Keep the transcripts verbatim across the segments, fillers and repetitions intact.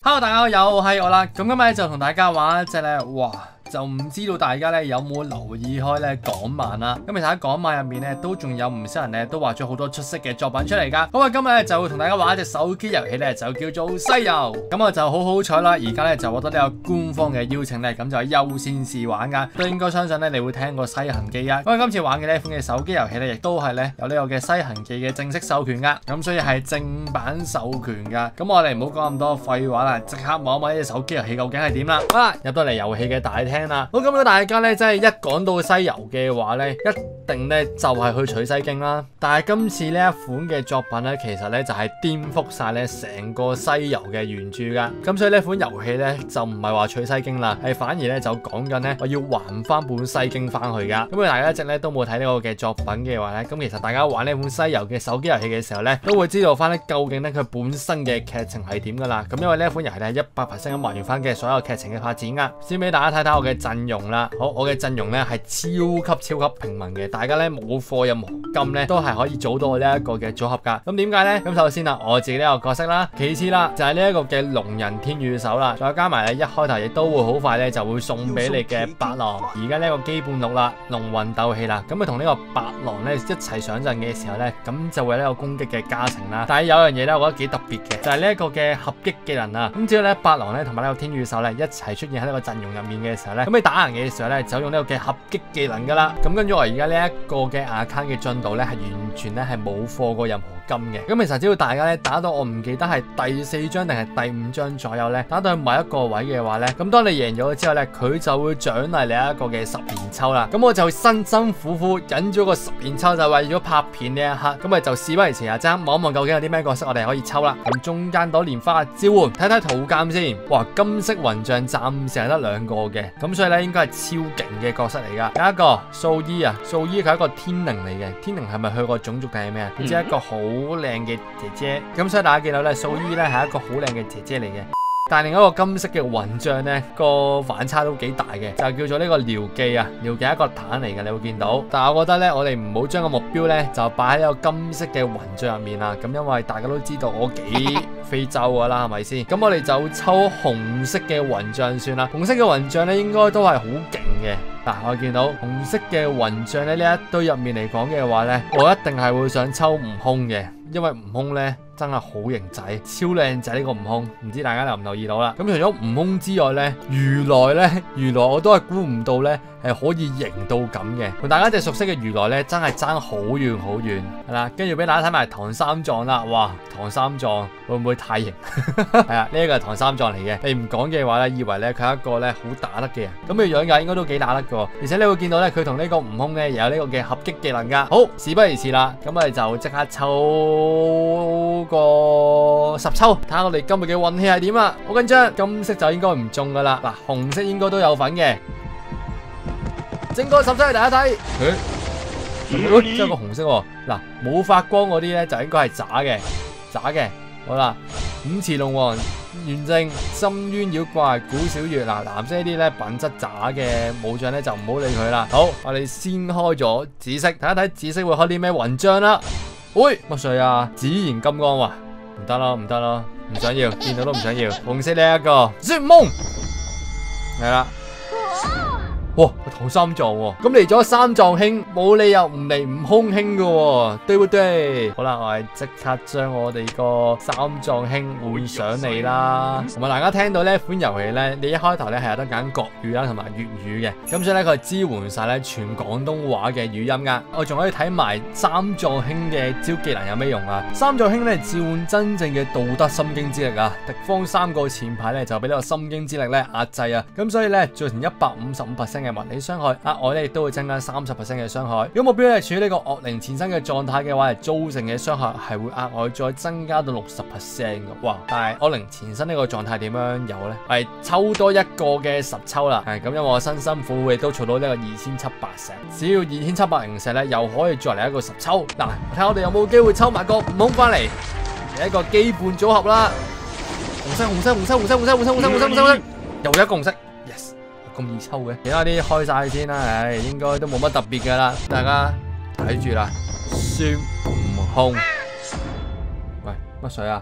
Hello， 大家好，又係我啦。咁今日咧就同大家玩一隻咧，哇！就唔知道大家咧有冇留意開咧港漫啦。咁其實喺港漫入面咧，都仲有唔少人咧都畫咗好多出色嘅作品出嚟噶。咁啊，今日咧就會同大家玩一隻手機遊戲咧，就叫做西遊。咁我就好好彩啦，而家咧就獲得呢個官方嘅邀請咧，咁就係優先試玩噶。都應該相信咧，你會聽過《西行記》啊。咁啊，今次玩嘅呢款嘅手機遊戲咧，亦都係咧有呢個嘅《西行記》嘅正式授權噶。咁所以係正版授權噶。咁我哋唔好講咁多廢話啦，即刻望一望呢隻手機遊戲究竟係點啦。好啦，入到嚟遊戲嘅大廳啦。好，咁如果大家咧真係一講到西遊嘅話咧，一定咧就係去取西經啦。但係今次呢一款嘅作品咧，其實咧就係顛覆晒咧成個西遊嘅原著噶。咁所以呢款遊戲咧就唔係話取西經啦，係反而咧就講緊咧我要還翻本西經翻去噶。咁如果大家一直咧都冇睇呢個嘅作品嘅話咧，咁其實大家玩呢款西遊嘅手機遊戲嘅時候咧，都會知道翻咧究竟咧佢本身嘅劇情係點噶啦。咁因為呢一款遊戲係一百 percent 咁還原翻嘅所有劇情嘅發展噶。先俾大家睇睇我嘅陣容啦。好，我嘅陣容咧係超級超級平民嘅，大家咧冇課任何金咧都係可以組到我呢一個嘅組合噶。咁點解咧？咁首先啊，我自己呢個角色啦，其次啦就係呢一個嘅龍人天御手啦，再加埋咧一開頭亦都會好快咧就會送俾你嘅白狼。而家呢個基本錄啦，龍魂鬥氣啦，咁佢同呢個白狼咧一齊上陣嘅時候咧，咁就會有呢個攻擊嘅加成啦。但係有樣嘢咧，我覺得幾特別嘅，就係呢一個嘅合擊技能啊。咁只要咧白狼咧同埋呢個天御手咧一齊出現喺呢個陣容入面嘅時候咧，咁你打人嘅時候咧就用呢個嘅合擊技能噶啦。咁跟住我而家呢一個嘅 account 嘅進度咧係完全咧係冇課過任何金嘅。咁其實只要大家咧打到我唔記得係第四章定係第五章左右咧，打到去某一個位嘅話咧，咁當你贏咗之後咧，佢就會獎勵你一個嘅十連抽啦。咁我就辛辛苦苦忍咗個十連抽，就為咗拍片呢一刻。咁咪就事不宜遲啊，即刻望一望究竟有啲咩角色我哋可以抽啦。咁中間朵蓮花召喚，睇睇圖鑑先。哇，金色雲像暫時係得兩個嘅，咁所以咧應該係超勁嘅角色嚟噶。有一個素衣啊，素衣佢係一個天靈嚟嘅，天靈係咪佢個種族定係咩啊？佢只係一個好靚嘅姐姐，咁所以大家見到咧，素衣咧係一個好靚嘅姐姐嚟嘅。但係另一個金色嘅雲像咧，個反差都幾大嘅，就叫做呢個廖記啊，廖記係一個蛋嚟嘅，你會見到。但係我覺得咧，我哋唔好將個目標咧就擺喺呢個金色嘅雲像入面啦。咁因為大家都知道我幾非洲噶啦，係咪先？咁我哋就抽紅色嘅雲像算啦。紅色嘅雲像咧應該都係好勁嘅。嗱，我見到紅色嘅雲像咧呢一堆入面嚟講嘅話咧，我一定係會想抽悟空嘅，因為悟空咧真係好型仔，超靚仔呢個悟空，唔知大家留唔留意到啦？咁除咗悟空之外咧，如來咧，如來我都係估唔到咧係可以型到咁嘅。同大家隻熟悉嘅如來咧，真係爭好遠好遠，係啦。跟住俾大家睇埋唐三藏啦，哇！唐三藏會唔會太型？係啊，呢一個係唐三藏嚟嘅。你唔講嘅話咧，以為咧佢係一個咧好打得嘅人，咁嘅樣㗎，應該都幾打得嘅。而且你會見到咧，佢同呢個悟空咧有呢個嘅合擊技能㗎。好，事不宜遲啦，咁我哋就即刻抽個十抽，睇下我哋今日嘅運氣係點啊！好緊張，金色就應該唔中㗎啦。嗱，紅色應該都有份嘅。整個十抽嚟大家睇，誒、欸，即係個紅色喎。嗱，冇發光嗰啲咧就應該係渣嘅，渣嘅。好啦，五池龍王、元正、深淵妖怪、古小月。嗱，藍色呢啲咧品質渣嘅武將咧就唔好理佢啦。好，我哋先開咗紫色，睇一睇紫色會開啲咩雲章啦。喂，乜水啊？紫炎金剛喎，唔得咯，唔得咯，唔想要，見到都唔想要。紅色呢一個孫悟空，係啦。哇，唐三藏喎，咁嚟咗三藏兄，冇理由唔嚟悟空兄噶喎，對唔對？好啦，我哋即刻將我哋個三藏兄換上嚟啦。同埋大家聽到呢款遊戲咧，你一開頭咧係有得揀國語啦，同埋粵語嘅，咁所以咧佢係支援晒咧全廣東話嘅語音噶。我仲可以睇埋三藏兄嘅招技能有咩用啊？三藏兄咧召喚真正嘅道德心經之力啊，敵方三個前排咧就俾呢個心經之力咧壓制啊，咁所以咧造成一百五十五 percent。嘅物理傷害，額外咧亦都會增加三十 percent 嘅傷害。如果目標係處於呢個惡靈纏身嘅狀態嘅話，造成嘅傷害係會額外再增加到六十 percent 嘅。哇！但係惡靈纏身呢個狀態點樣有咧？係抽多一個嘅十抽啦。係咁，因為我辛辛苦苦亦都儲到呢個二千七百石，只要二千七百零石咧，又可以再嚟一個十抽。嗱，睇下我哋有冇機會抽埋個悟空翻嚟，嚟一個基本組合啦。紅色、紅色、紅色、紅色、紅色、紅色、紅色、紅色、紅色，又一個紅色。Yes。咁易抽嘅，其他啲開晒先啦，唉，應該都冇乜特別噶啦，大家睇住啦，孫悟空，喂，乜水啊？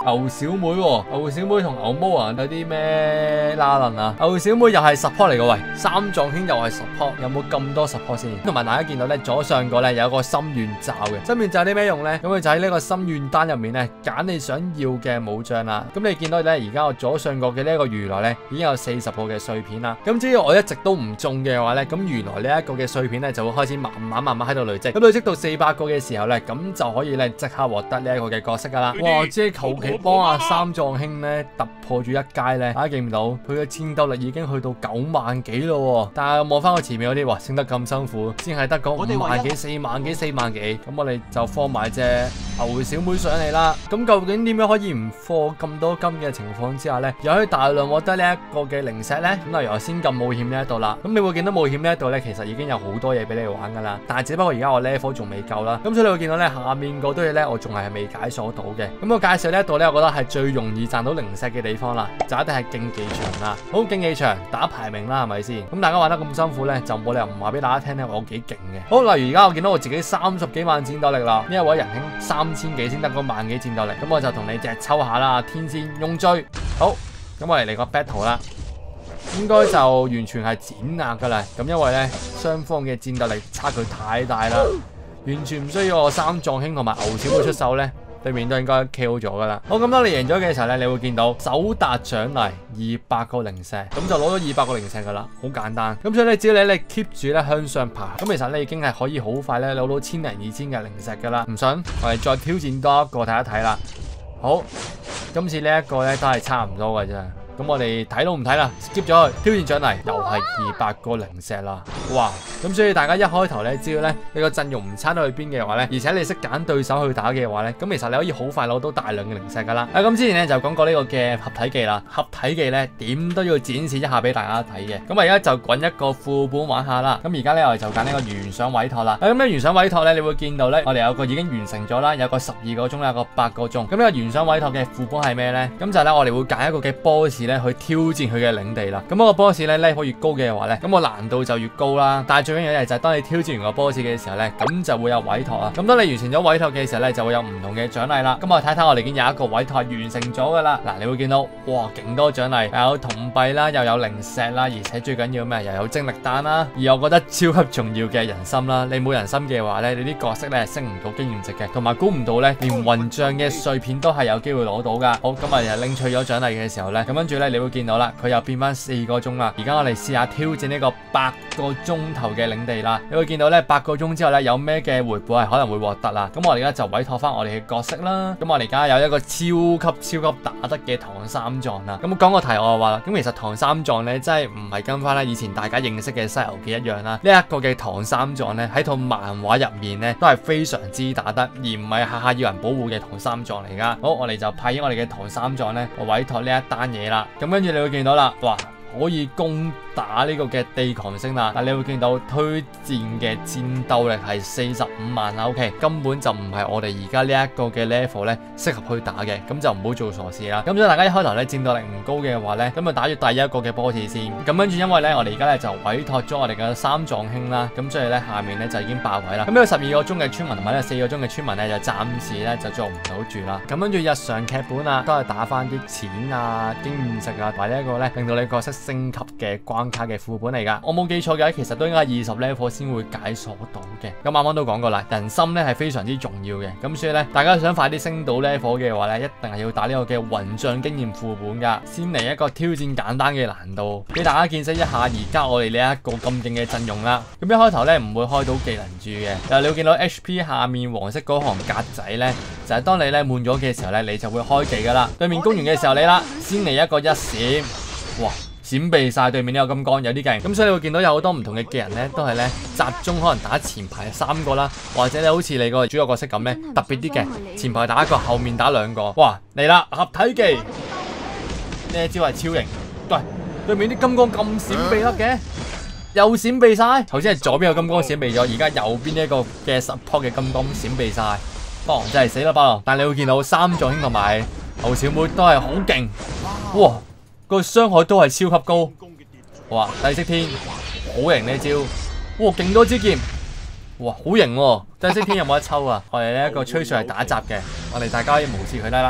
牛小妹喎，牛小妹同牛魔王有啲咩拉楞啊？牛小妹又係 support 嚟嘅喂，三藏兄又係 support， 有冇咁多 support 先？同埋大家見到咧左上角咧有一個心願罩嘅，心願罩有啲咩用咧？咁佢就喺呢個心願單入面咧揀你想要嘅武將啦。咁你見到咧而家我左上角嘅呢一個如來咧已經有四十個嘅碎片啦。咁只要我一直都唔中嘅話咧，咁原來呢一個嘅碎片咧就會開始慢慢慢慢喺度累積。咁累積到四百個嘅時候咧，咁就可以咧即刻獲得呢一個嘅角色噶啦。哇！即係求其幫阿三藏兄咧突破住一階咧，大家見唔到佢嘅戰鬥力已經去到九萬幾咯。但係望翻我前面嗰啲，哇，升得咁辛苦，先係得個五萬幾、四萬幾、四萬幾。咁我哋就放埋隻牛小妹上嚟啦。咁究竟點樣可以唔放咁多金嘅情況之下咧，又可以大量獲得呢一個嘅靈石咧？咁例如頭先咁冒險呢一度啦，咁你會見到冒險呢一度咧，其實已經有好多嘢俾你玩噶啦。但係只不過而家我 level 仲未夠啦，咁所以你會見到咧下面嗰堆嘢咧，我仲係未解鎖到嘅。咁我介紹呢一度咧，我覺得係最容易賺到靈石嘅地方啦，就一定係競技場啦。好，競技場打排名啦，係咪先？咁大家玩得咁辛苦咧，就冇理由唔話俾大家聽咧，我幾勁嘅。好，例如而家我見到我自己三十幾萬戰鬥力啦，呢一位仁兄三千幾先得個萬幾戰鬥力，咁我就同你隻抽下啦，天仙雍追。好，咁我嚟嚟個 battle 啦。應該就完全係碾壓噶啦，咁因為咧雙方嘅戰鬥力差距太大啦，完全唔需要我三藏兄同埋牛小妹出手咧，對面都應該 K O 咗噶啦。好，咁當你贏咗嘅時候咧，你會見到首達獎勵二百個靈石，咁就攞咗二百個靈石噶啦，好簡單。咁所以咧，只要你你 keep 住咧向上爬，咁其實你已經係可以好快咧攞到千零二千嘅靈石噶啦。唔信，我哋再挑戰多一個睇一睇啦。好，今次呢一個咧都係差唔多嘅啫。咁我哋睇都唔睇啦 ，skip 咗去挑戰獎勵，又係二百個靈石啦，哇！咁所以大家一開頭咧，只要咧你個陣容唔差到去邊嘅話咧，而且你識揀對手去打嘅話咧，咁其實你可以好快攞到大量嘅靈石噶啦。啊，咁之前咧就講過呢個嘅合體技啦，合體技咧點都要展示一下俾大家睇嘅。咁我而家就滾一個副本玩下啦。咁而家咧我哋就揀呢個懸賞委託啦。咁咧懸賞委託咧，你會見到咧，我哋有個已經完成咗啦，有個十二個鐘，有個八個鐘。咁呢個懸賞委託嘅副本係咩咧？咁就係咧我哋會揀一個嘅 boss 咧去挑戰佢嘅領地啦。咁嗰個 boss 咧 level 越高嘅話咧，咁個難度就越高啦。但係最緊要嘅就係當你挑戰完個 boss 嘅時候咧，咁就會有委託啊。咁當你完成咗委託嘅時候咧，就會有唔同嘅獎勵啦。咁我睇睇我哋已經有一個委託完成咗噶啦。嗱，你會見到哇，勁多獎勵，又有銅幣啦，又有靈石啦，而且最緊要咩？又有精力彈啦。而我覺得超級重要嘅人心啦，你冇人心嘅話咧，你啲角色咧升唔到經驗值嘅，同埋估唔到咧，連雲杖嘅碎片都係有機會攞到噶。好，咁啊又領取咗獎勵嘅時候咧，咁跟住咧你會見到啦，佢又變翻四個鐘啦。而家我哋試下挑戰呢個八個鐘頭嘅領地啦。你會見到咧八個鐘之後咧有咩嘅回報係可能會獲得啦。咁我哋而家就委託翻我哋嘅角色啦。咁我哋而家有一個超級超級打得嘅唐三藏啦。咁講個題我話啦，咁其實唐三藏咧真係唔係跟翻咧以前大家認識嘅《西遊記》一樣啦。呢、這、一個嘅唐三藏咧喺套漫畫入面咧都係非常之打得，而唔係下下要人保護嘅唐三藏嚟噶。好，我哋就派遣我哋嘅唐三藏咧，我委託呢一單嘢啦。咁跟住你會見到啦，哇！可以攻打呢個嘅地狂星啦，但你會見到推薦嘅戰鬥力係四十五萬啦 ，OK， 根本就唔係我哋而家呢一個嘅 level 咧適合去打嘅，咁就唔好做傻事啦。咁所以大家一開頭咧戰鬥力唔高嘅話咧，咁就打住第一個嘅 boss 先。咁跟住因為咧我哋而家咧就委託咗我哋嘅三藏兄啦，咁所以咧下面咧就已經爆位啦。咁呢個十二個鐘嘅村民同埋呢四個鐘嘅村民咧就暫時咧就做唔到住啦。咁跟住日常劇本啊，都係打翻啲錢啊、經驗值啊，或者一個咧令到你角色升級嘅關卡嘅副本嚟噶，我冇記錯嘅，其實都應該係二十 level 先會解鎖到嘅。咁啱啱都講過啦，人心咧係非常之重要嘅，咁所以咧大家想快啲升到 level 嘅話咧，一定係要打呢個嘅雲杖經驗副本噶。先嚟一個挑戰簡單嘅難度，俾大家見識一下而家我哋呢一個咁勁嘅陣容啦。咁一開頭咧唔會開到技能柱嘅，但係你會見到 H P 下面黃色嗰行格仔咧，就係、是、當你咧滿咗嘅時候咧，你就會開技噶啦。對面攻完嘅時候你啦，先嚟一個一閃，哇！閃避晒對面呢個金剛，有啲勁，咁所以你會見到有好多唔同嘅技人咧，都係咧集中可能打前排三個啦，或者你好似你個主角角色咁咧，特別啲嘅前排打一個，後面打兩個，哇嚟啦合體技，呢一招係超型，喂對面啲金剛咁閃避得嘅，又閃避晒，頭先係左邊個金剛閃避咗，而家右邊呢一個嘅 support 嘅金剛閃避晒，巴郎真係死啦巴郎，但係你會見到三藏兄同埋牛小妹都係好勁，哇！個傷害都係超級高，哇！帝釋天好型呢招，哇！勁多支劍，哇！好型喎！帝釋天有冇得抽啊？我哋呢一個吹水係打雜嘅，我哋大家可以無視佢得啦。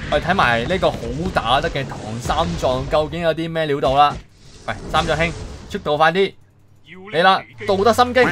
我哋睇埋呢個好打得嘅唐三藏究竟有啲咩料到啦？喂，三藏兄，速度快啲嚟啦！道德心經，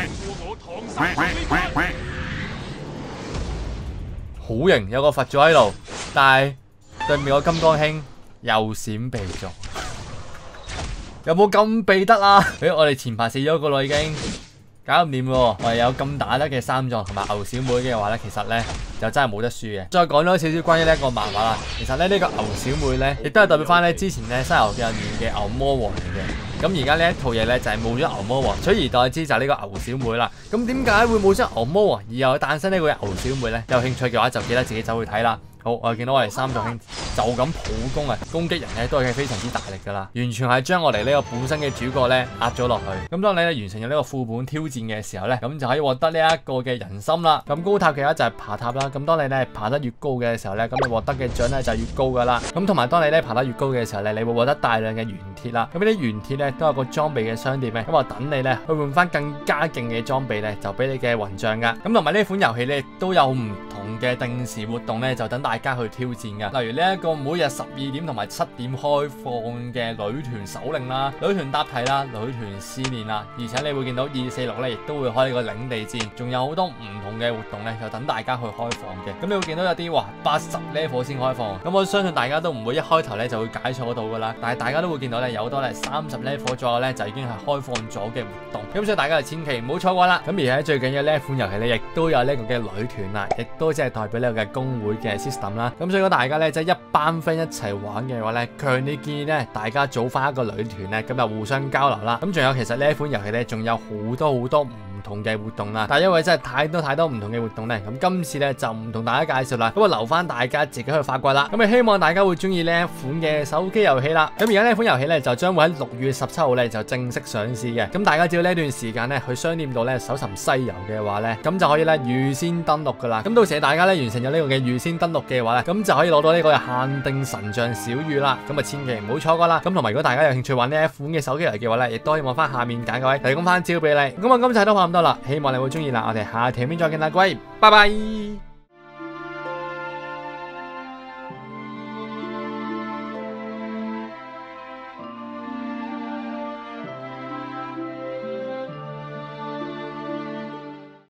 好型，有個佛祖喺度，但係對面個金剛兄又閃避咗，有冇咁避得啊？誒，我哋前排死咗個啦已經。搞唔掂喎！我哋有咁打得嘅三藏同埋牛小妹嘅話咧，其實咧就真係冇得輸嘅。再講多少少關於呢一個漫畫啦，其實咧呢個牛小妹咧，亦都係代表翻咧之前咧《西遊記》入面嘅牛魔王嚟嘅。咁而家呢一套嘢咧就係冇咗牛魔王，取而代之就係呢個牛小妹啦。咁點解會冇咗牛魔王而又誕生呢個牛小妹咧？有興趣嘅話就記得自己走去睇啦。好，我哋見到我哋三藏兄就咁普攻啊，攻擊人咧都係非常之大力噶啦，完全係將我哋呢個本身嘅主角咧壓咗落去。咁當你咧完成咗呢個副本挑戰嘅時候咧，咁就可以獲得呢一個嘅人參啦。咁高塔嘅話就係爬塔啦。咁當你咧爬得越高嘅時候咧，咁你獲得嘅獎咧就係越高噶啦。咁同埋當你咧爬得越高嘅時候咧，你會獲得大量嘅原鐵啦。咁呢啲原鐵咧都有個裝備嘅商店嘅，咁啊等你咧去換翻更加勁嘅裝備咧，就俾你嘅雲杖噶。咁同埋呢款遊戲咧都有唔同嘅定時活動咧，就等大家去挑戰噶。例如呢一個每日十二點同埋七點開放嘅女團首領啦、女團答題啦、女團試練啦，而且你會見到二四六咧亦都會開呢個領地戰，仲有好多唔同嘅活動咧，就等大家去開放嘅。咁你會見到有啲話八十 level 先開放，咁我相信大家都唔會一開頭咧就會解錯到噶啦，但係大家都會見到咧有好多咧三十 level 左右咧就已經係開放咗嘅活動，咁所以大家就千祈唔好錯過啦。咁而且最緊要呢一款遊戲咧亦都有呢個嘅女團啦，亦都即係代表呢個嘅公會嘅 system 啦。咁所以如果大家咧即係一班 friend 一齊玩嘅話咧，強烈建議咧大家組翻一個女團咧，咁就互相交流啦。咁仲有其實呢一款遊戲咧仲有好多好多唔同嘅活動啦，但係因為真係太多太多唔同嘅活動咧，咁今次咧就唔同大家介紹啦，咁啊留翻大家自己去發掘啦。咁啊希望大家會中意呢一款嘅手機遊戲啦。咁而家呢款遊戲咧就將會喺六月十七號咧就正式上市嘅。咁大家只要呢段時間咧去商店度咧搜尋西遊嘅話咧，咁就可以咧預先登錄噶啦。咁到時大家咧完成咗呢個嘅預先登錄嘅話咧，咁就可以攞到呢個限定神像小魚啦。咁啊千祈唔好錯過啦。咁同埋如果大家有興趣玩呢一款嘅手機遊戲嘅話咧，亦都可以望翻下面揀嘅位提供翻招俾你。咁我今次都講咁多啦，希望你會中意啦。我哋下條片再見啦，各位，拜拜。